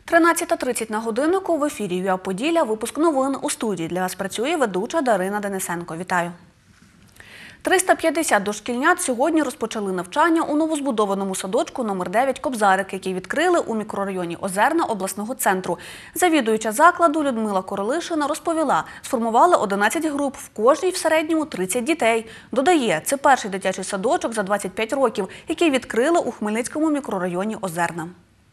13:30 на годиннику в ефірі ЮА Поділля. Випуск новин у студії. Для вас працює ведуча Дарина Денисенко. Вітаю. 350 дошкільнят сьогодні розпочали навчання у новозбудованому садочку номер 9 «Кобзарик», який відкрили у мікрорайоні Озерна обласного центру. Завідуюча закладу Людмила Королишина розповіла, сформували 11 груп, в кожній в середньому 30 дітей. Додає, це перший дитячий садочок за 25 років, який відкрили у Хмельницькому мікрорайоні Озерна.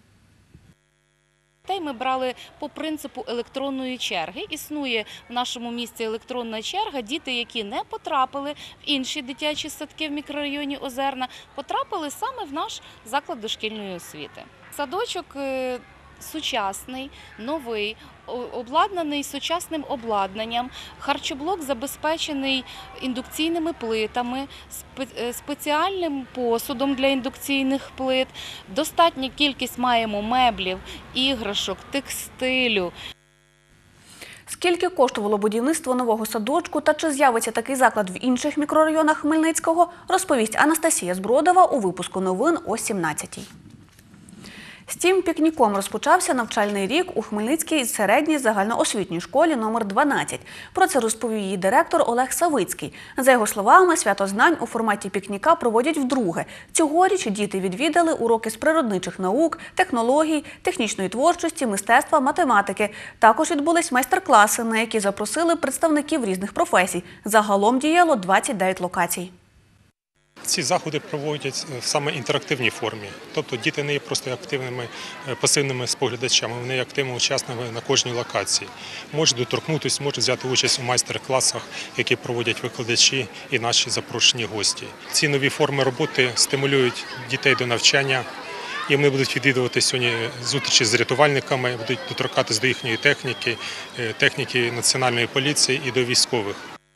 Ми брали по принципу електронної черги. Існує в нашому місті електронна черга. Діти, які не потрапили в інші дитячі садки в мікрорайоні Озерна, потрапили саме в наш заклад дошкільної освіти. Садочок сучасний, новий, обладнаний сучасним обладнанням. Харчоблок забезпечений індукційними плитами, спеціальним посудом для індукційних плит. Достатню кількість маємо меблів, іграшок, текстилю. Скільки коштувало будівництво нового садочку та чи з'явиться такий заклад в інших мікрорайонах Хмельницького, розповість Анастасія Збродова у випуску новин о 17:00. З цим пікніком розпочався навчальний рік у Хмельницькій середній загальноосвітній школі номер 12. Про це розповів її директор Олег Савицький. За його словами, свято знань у форматі пікніка проводять вдруге. Цьогоріч діти відвідали уроки з природничих наук, технологій, технічної творчості, мистецтва, математики. Також відбулись майстер-класи, на які запросили представників різних професій. Загалом діяло 29 локацій. Ці заходи проводять в саме інтерактивній формі. Тобто діти не є просто активними пасивними споглядачами, вони є активними учасниками на кожній локації. Можуть доторкнутися, можуть взяти участь у майстер-класах, які проводять викладачі і наші запрошені гості. Ці нові форми роботи стимулюють дітей до навчання, і вони будуть відвідувати сьогодні зустрічі з рятувальниками, будуть доторкатись до їхньої техніки Національної поліції і до військових.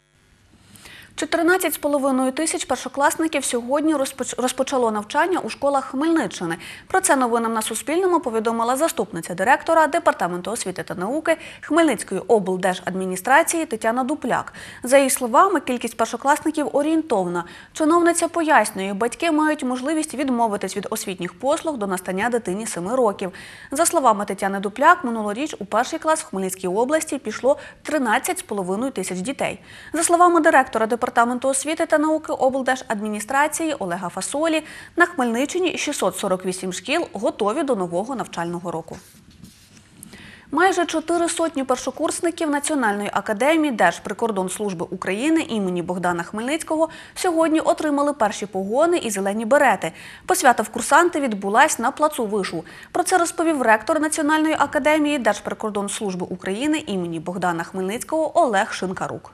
14,5 тисяч першокласників сьогодні розпочало навчання у школах Хмельниччини. Про це новинам на Суспільному повідомила заступниця директора Департаменту освіти та науки Хмельницької облдержадміністрації Тетяна Дупляк. За її словами, кількість першокласників орієнтовна. Чиновниця пояснює, батьки мають можливість відмовитись від освітніх послуг до настання дитині 7 років. За словами Тетяни Дупляк, минулоріч у перший клас в Хмельницькій області пішло 13,5 тисяч дітей. За словами директора Департаменту освіти та науки облдержадміністрації Олега Фасолі, на Хмельниччині 648 шкіл готові до нового навчального року. Майже 400 першокурсників Національної академії Держприкордонслужби України імені Богдана Хмельницького сьогодні отримали перші погони і зелені берети. Посвята в курсанти відбулась на плацу Вишу. Про це розповів ректор Національної академії Держприкордонслужби України імені Богдана Хмельницького Олег Шинкарук.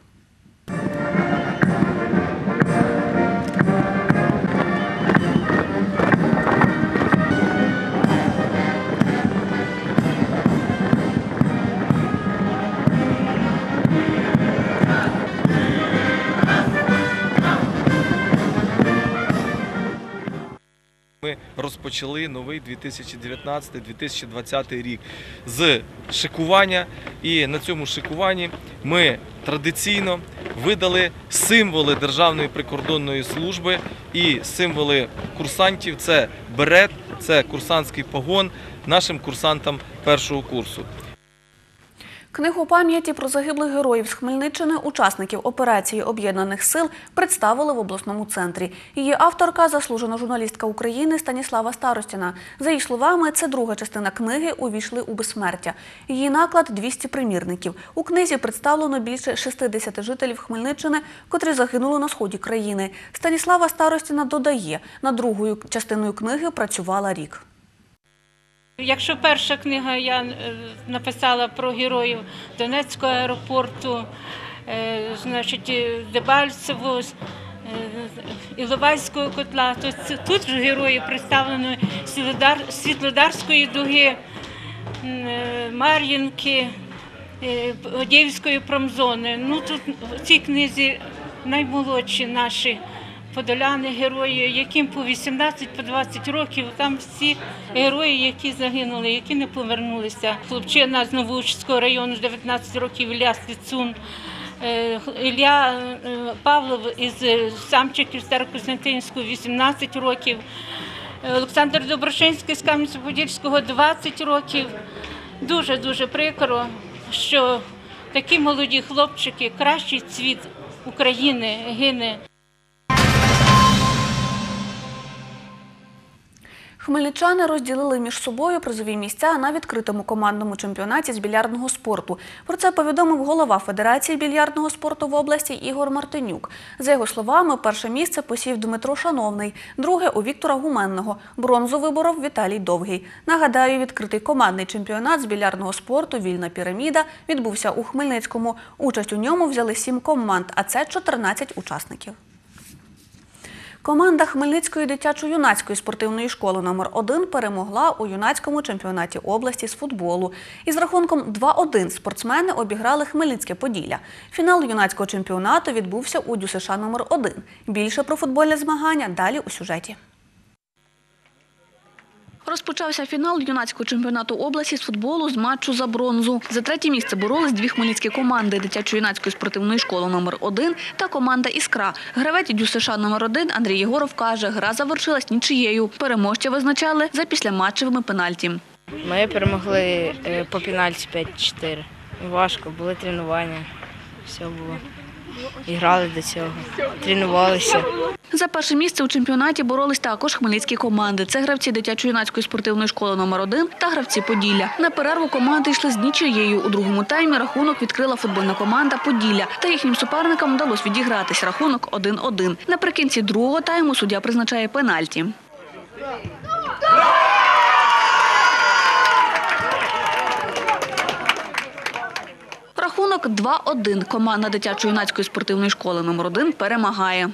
Ми розпочали новий 2019-2020 рік з шикування, і на цьому шикуванні ми традиційно видали символи Державної прикордонної служби і символи курсантів – це берет, це курсантський погон нашим курсантам першого курсу. Книгу пам'яті про загиблих героїв з Хмельниччини, учасників операції Об'єднаних сил, представили в обласному центрі. Її авторка – заслужена журналістка України Станіслава Старостіна. За її словами, це друга частина книги «Увійшли у безсмертя». Її наклад – 200 примірників. У книзі представлено більше 60 жителів Хмельниччини, котрі загинули на сході країни. Станіслава Старостіна додає, над другою частиною книги працювала рік. Якщо перша книга я написала про героїв Донецького аеропорту, Дебальцево, Іловайського котла, то тут вже герої представлені Світлодарської дуги, Мар'їнки, Одіївської промзони. Ну, тут в цій книзі наймолодші наші подоляни, герої, яким по 18, по 20 років, там всі герої, які загинули, які не повернулися. Хлопчина з Новоучицького району, 19 років, Ілля Стецун, Ілля Павлов із Самчиків Старокостянтинського, 18 років, Олександр Доброшинський з Кам'янця-Подільського 20 років. Дуже-дуже прикро, що такі молоді хлопчики, кращий цвіт України гине. Хмельничани розділили між собою призові місця на відкритому командному чемпіонаті з більярдного спорту. Про це повідомив голова Федерації більярдного спорту в області Ігор Мартинюк. За його словами, перше місце посів Дмитро Шановний, друге – у Віктора Гуменного. Бронзу виборов Віталій Довгий. Нагадаю, відкритий командний чемпіонат з більярдного спорту «Вільна піраміда» відбувся у Хмельницькому. Участь у ньому взяли 7 команд, а це 14 учасників. Команда Хмельницької дитячо-юнацької спортивної школи номер 1 перемогла у юнацькому чемпіонаті області з футболу. Із рахунком 2-1 спортсмени обіграли Хмельницьке Поділля. Фінал юнацького чемпіонату відбувся у ДЮСШ номер 1. Більше про футбольне змагання далі у сюжеті. Розпочався фінал юнацького чемпіонату області з футболу з матчу за бронзу. За третє місце боролись дві хмельницькі команди – дитячо-юнацької спортивної школи номер 1 та команда «Іскра». Гравець ДЮСШ номер 1 Андрій Єгоров каже, гра завершилась нічиєю. Переможця визначали за післяматчевими пенальті. Ми перемогли по пенальті 5-4. Важко, були тренування, все було. І грали до цього, тренувалися. За перше місце у чемпіонаті боролись також хмельницькі команди. Це гравці дитячо-юнацької спортивної школи номер 1 та гравці Поділля. На перерву команди йшли з нічиєю. У другому таймі рахунок відкрила футбольна команда Поділля. Та їхнім суперникам вдалося відігратись. Рахунок 1-1. Наприкінці другого тайму суддя призначає пенальті. Рахунок 2-1. Команда дитячо-юнацької спортивної школи номер 1 перемагає.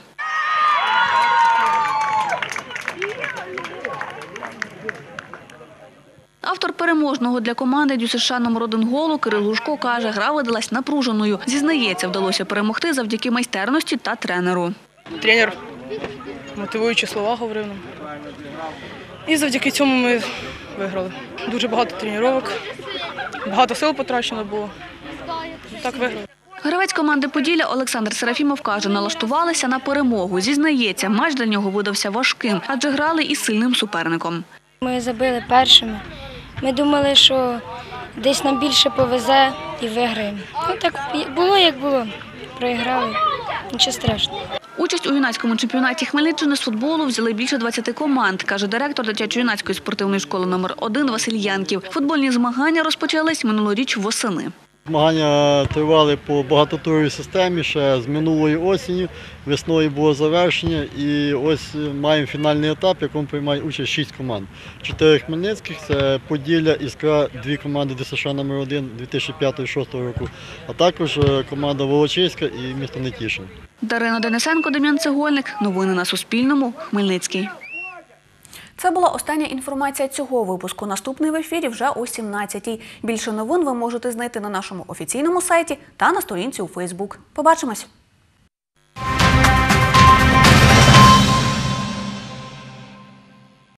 Автор переможного для команди ДЮСШ номер 1 голу Кирил Лужко каже, гра видалась напруженою. Зізнається, вдалося перемогти завдяки майстерності та тренеру. Тренер мотивуючі слова говорив нам. І завдяки цьому ми виграли. Дуже багато тренувань, багато сил потрачено було. Так виграли. Гравець команди Поділля Олександр Серафімов каже, налаштувалися на перемогу. Зізнається, матч для нього видався важким, адже грали із сильним суперником. Ми забили першими. Ми думали, що десь нам більше повезе і виграємо. Ну так було, як було. Проіграли. Нічого страшного. Участь у юнацькому чемпіонаті Хмельниччини з футболу взяли більше 20 команд, каже директор дитячо-юнацької спортивної школи номер 1 Василь Янків. Футбольні змагання розпочались минулоріч восени. Змагання тривали по багатотуровій системі ще з минулої осені, весною було завершення і ось маємо фінальний етап, в якому приймає участь 6 команд. 4 хмельницьких – це Поділля, Іскра, 2 команди ДЮСШ номер 1 2005-2006 року, а також команда Волочиська і місто Нетішин. Дарина Денисенко, Дем'ян Цегольник. Новини на Суспільному. Хмельницький. Це була остання інформація цього випуску. Наступний в ефірі вже о 17-й. Більше новин ви можете знайти на нашому офіційному сайті та на сторінці у Фейсбук. Побачимось!